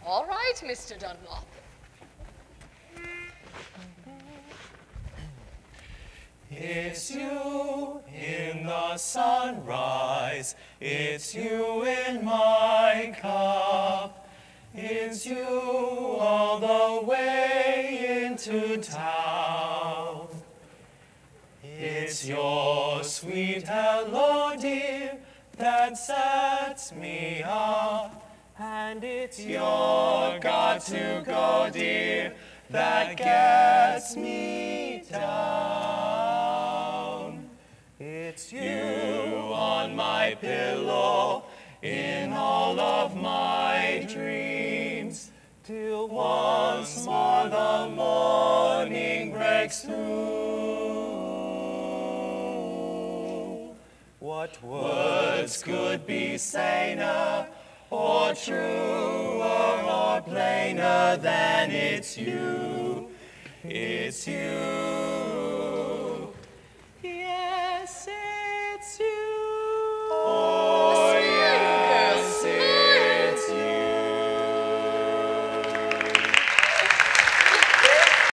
All right, Mr. Dunlop. It's you in the sunrise, it's you in my cup, it's you all the way into town. It's your sweet hello, dear, that sets me up, and it's your got to go, dear, that gets me down. It's you on my pillow in all of my dreams, till once more the morning breaks through. What words could be saner, or truer, or plainer than it's you? It's you.